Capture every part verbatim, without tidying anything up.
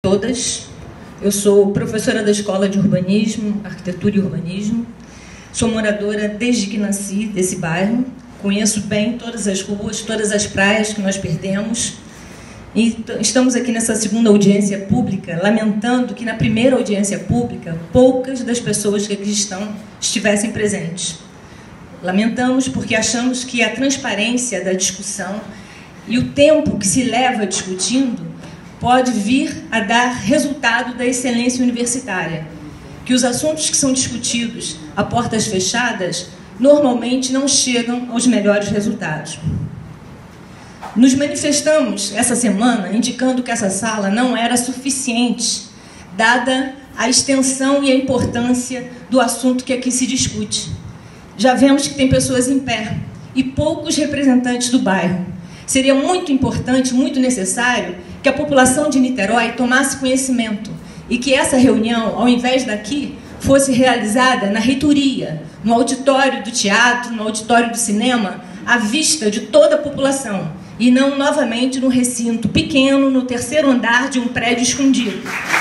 Todas. Eu sou professora da Escola de Urbanismo, Arquitetura e Urbanismo. Sou moradora desde que nasci desse bairro. Conheço bem todas as ruas, todas as praias que nós perdemos. E estamos aqui nessa segunda audiência pública, lamentando que na primeira audiência pública, poucas das pessoas que aqui estão estivessem presentes. Lamentamos porque achamos que a transparência da discussão e o tempo que se leva discutindo pode vir a dar resultado da excelência universitária, que os assuntos que são discutidos a portas fechadas normalmente não chegam aos melhores resultados. Nos manifestamos essa semana indicando que essa sala não era suficiente, dada a extensão e a importância do assunto que aqui se discute. Já vemos que tem pessoas em pé e poucos representantes do bairro. Seria muito importante, muito necessário, que a população de Niterói tomasse conhecimento e que essa reunião, ao invés daqui, fosse realizada na reitoria, no auditório do teatro, no auditório do cinema, à vista de toda a população, e não novamente num recinto pequeno, no terceiro andar de um prédio escondido.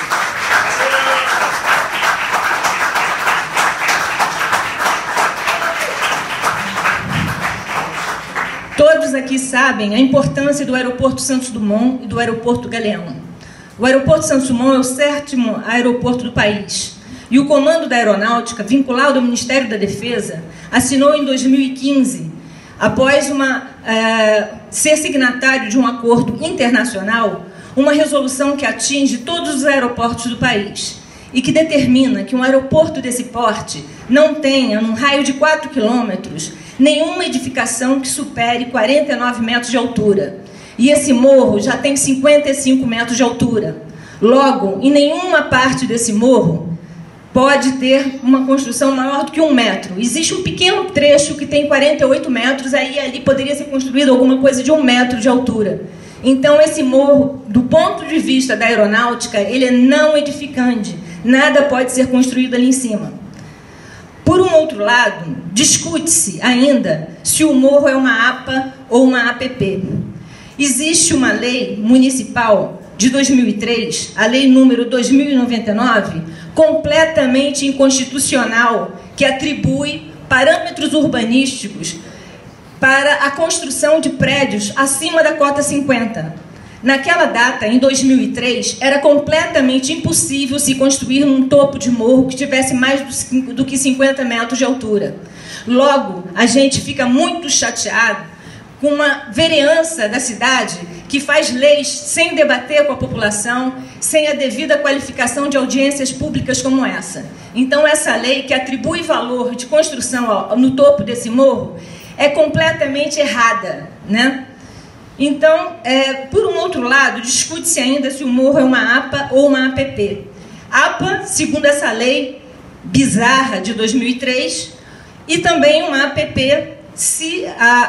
Todos aqui sabem a importância do aeroporto Santos Dumont e do aeroporto Galeão. O aeroporto Santos Dumont é o sétimo aeroporto do país. E o Comando da Aeronáutica, vinculado ao Ministério da Defesa, assinou em dois mil e quinze, após uma, uh, ser signatário de um acordo internacional, uma resolução que atinge todos os aeroportos do país e que determina que um aeroporto desse porte não tenha, num raio de quatro quilômetros, nenhuma edificação que supere quarenta e nove metros de altura. E esse morro já tem cinquenta e cinco metros de altura. Logo, em nenhuma parte desse morro pode ter uma construção maior do que um metro. Existe um pequeno trecho que tem quarenta e oito metros, aí ali poderia ser construído alguma coisa de um metro de altura. Então, esse morro, do ponto de vista da aeronáutica, ele é não edificante. Nada pode ser construído ali em cima. Por um outro lado, discute-se ainda se o morro é uma A P A ou uma A P P. Existe uma lei municipal de dois mil e três, a lei número dois mil e noventa e nove, completamente inconstitucional, que atribui parâmetros urbanísticos para a construção de prédios acima da cota cinquenta. Naquela data, em dois mil e três, era completamente impossível se construir num topo de morro que tivesse mais do que cinquenta metros de altura. Logo, a gente fica muito chateado com uma vereança da cidade que faz leis sem debater com a população, sem a devida qualificação de audiências públicas como essa. Então, essa lei que atribui valor de construção no topo desse morro é completamente errada, né? Então, é, por um outro lado, discute-se ainda se o morro é uma A P A ou uma A P P. A P A, segundo essa lei bizarra de dois mil e três, e também uma A P P se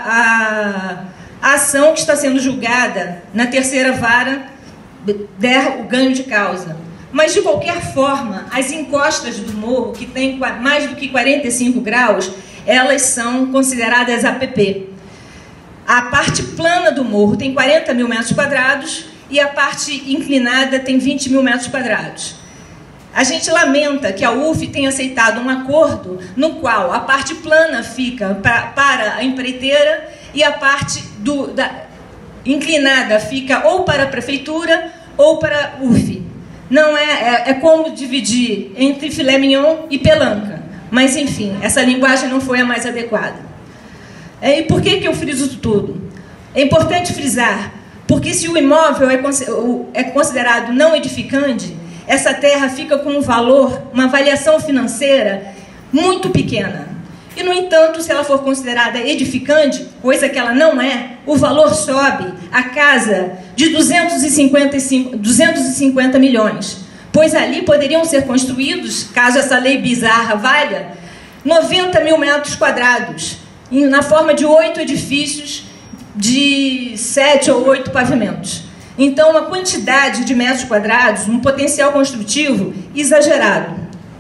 a, a, a ação que está sendo julgada na terceira vara der o ganho de causa. Mas, de qualquer forma, as encostas do morro, que têm mais do que quarenta e cinco graus, elas são consideradas A P P. A parte plana do morro tem quarenta mil metros quadrados e a parte inclinada tem vinte mil metros quadrados. A gente lamenta que a U F tenha aceitado um acordo no qual a parte plana fica pra, para a empreiteira e a parte do, da, inclinada fica ou para a prefeitura ou para a U F. Não é, é, é como dividir entre filé mignon e pelanca. Mas, enfim, essa linguagem não foi a mais adequada. E por que que eu friso tudo? É importante frisar, porque se o imóvel é considerado não edificante, essa terra fica com um valor, uma avaliação financeira muito pequena. E, no entanto, se ela for considerada edificante, coisa que ela não é, o valor sobe a casa de duzentos e cinquenta e cinco, duzentos e cinquenta milhões. Pois ali poderiam ser construídos, caso essa lei bizarra valha, noventa mil metros quadrados, na forma de oito edifícios de sete ou oito pavimentos. Então, uma quantidade de metros quadrados, um potencial construtivo exagerado.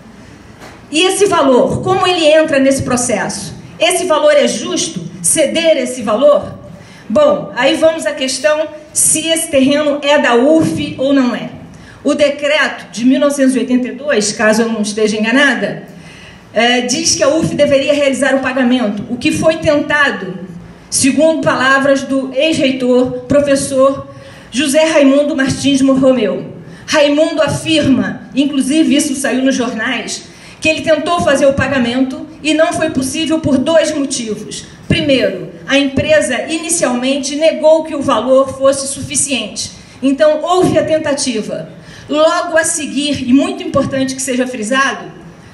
E esse valor, como ele entra nesse processo? Esse valor é justo? Ceder esse valor? Bom, aí vamos à questão se esse terreno é da U F ou não é. O decreto de mil novecentos e oitenta e dois, caso eu não esteja enganada, é, diz que a U F deveria realizar o pagamento, o que foi tentado, segundo palavras do ex-reitor, professor José Raimundo Martins Romeu. Raimundo afirma, inclusive isso saiu nos jornais, que ele tentou fazer o pagamento e não foi possível por dois motivos. Primeiro, a empresa inicialmente negou que o valor fosse suficiente. Então, houve a tentativa. Logo a seguir, e muito importante que seja frisado,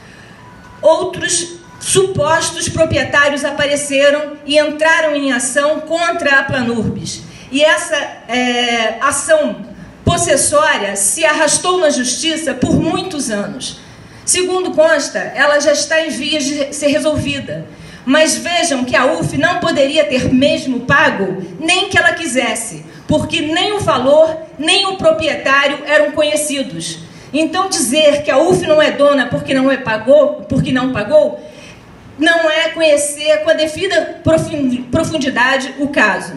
outros supostos proprietários apareceram e entraram em ação contra a Planurbis. E essa é, ação possessória se arrastou na justiça por muitos anos. Segundo consta, ela já está em vias de ser resolvida. Mas vejam que a U F não poderia ter mesmo pago nem que ela quisesse, porque nem o valor, nem o proprietário eram conhecidos. Então dizer que a U F não é dona porque não, é pagou, porque não pagou, não é conhecer com a devida profundidade o caso.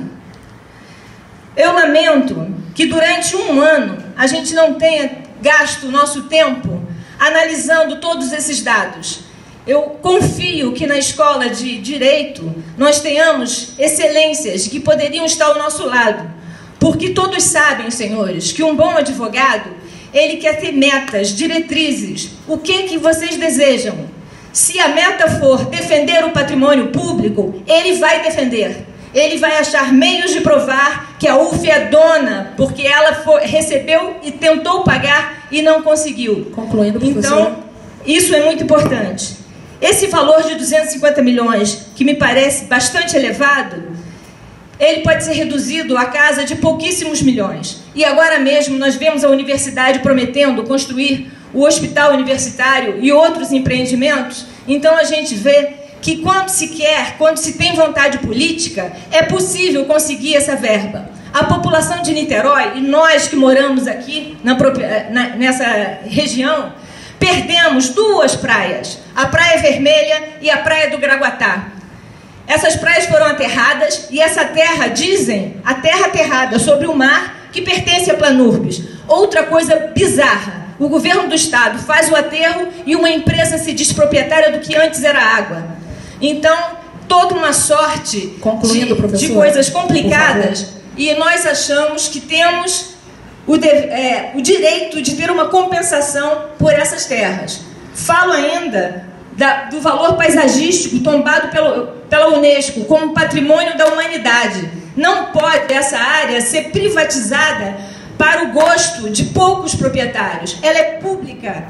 Eu lamento que durante um ano a gente não tenha gasto o nosso tempo analisando todos esses dados. Eu confio que na escola de Direito nós tenhamos excelências que poderiam estar ao nosso lado, porque todos sabem, senhores, que um bom advogado, ele quer ter metas, diretrizes. O que que vocês desejam? Se a meta for defender o patrimônio público, ele vai defender. Ele vai achar meios de provar que a U F é dona, porque ela foi, recebeu e tentou pagar e não conseguiu. Concluindo, professora. Então, isso é muito importante. Esse valor de duzentos e cinquenta milhões, que me parece bastante elevado, ele pode ser reduzido à casa de pouquíssimos milhões. E agora mesmo nós vemos a universidade prometendo construir o hospital universitário e outros empreendimentos. Então a gente vê que quando se quer, quando se tem vontade política, é possível conseguir essa verba. A população de Niterói, e nós que moramos aqui na, na, nessa região, perdemos duas praias, a Praia Vermelha e a Praia do Graguatá. Essas praias foram aterradas e essa terra, dizem, a terra aterrada sobre o mar que pertence a Planurbis. Outra coisa bizarra, o governo do estado faz o aterro e uma empresa se diz proprietária do que antes era água. Então, toda uma sorte Concluindo, de, de coisas complicadas e nós achamos que temos o, de, é, o direito de ter uma compensação por essas terras. Falo ainda da, do valor paisagístico tombado pelo, pela Unesco como patrimônio da humanidade. Não pode essa área ser privatizada para o gosto de poucos proprietários. Ela é pública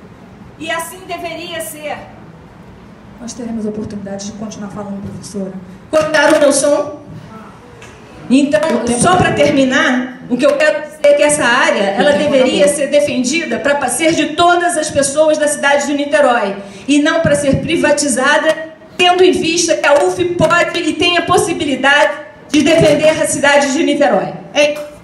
e assim deveria ser. Nós teremos a oportunidade de continuar falando, professora. Cortaram o meu som? Então, só para terminar, o que eu quero dizer é que essa área, ela deveria ser defendida para ser de todas as pessoas da cidade de Niterói e não para ser privatizada, tendo em vista que a U F pode e tem a possibilidade de defender a cidade de Niterói. É isso.